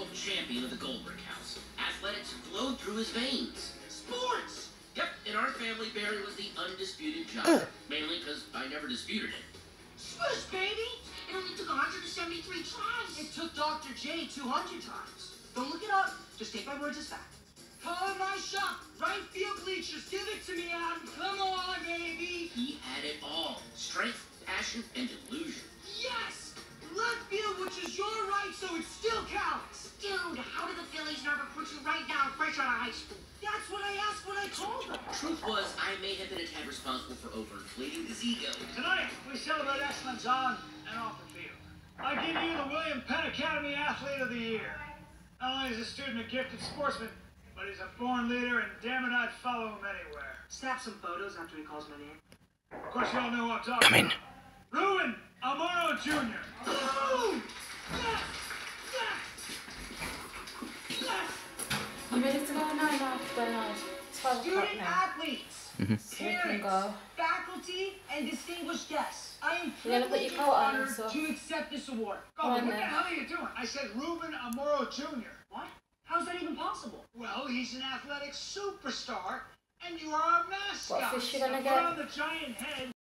world champion of the Goldberg house. Athletics flowed through his veins. Sports! Yep, in our family, Barry was the undisputed giant. Mainly because I never disputed it. Shush, baby! It only took 173 tries. It took Dr. J 200 times. Don't look it up. Just take my words as fact. Call my shot. Right field bleachers. Give it to me, Adam. Come on, baby. He had it all. Strength, passion, and delusion. Yes! Left field, which is your right, so it still counts. Dude, how did the Phillies never put you right now fresh out of high school? That's what I asked when I called them. Truth was, I may have been a tad responsible for overinflating his ego. Tonight, we celebrate excellence on and off the field. I give you the William Penn Academy Athlete of the Year. Not only is a student a gifted sportsman, but he's a born leader, and damn it, I'd follow him anywhere. Snap some photos after he calls my name. Of course, you all know who I'm talking about. Ruben Amaro Jr. Boom! Yes! Yes! Yes! You ready to go now? No, go now. It's 12 o'clock Student now. athletes, parents, go. faculty, and distinguished guests. I am You're gonna put privileged your and coat on, honored so- to accept this award. Oh, on what the then. hell are you doing? I said Ruben Amaro Jr. What? How's that even possible? Well, he's an athletic superstar, and you are our mascot. What fish you gonna So get? put on the giant head.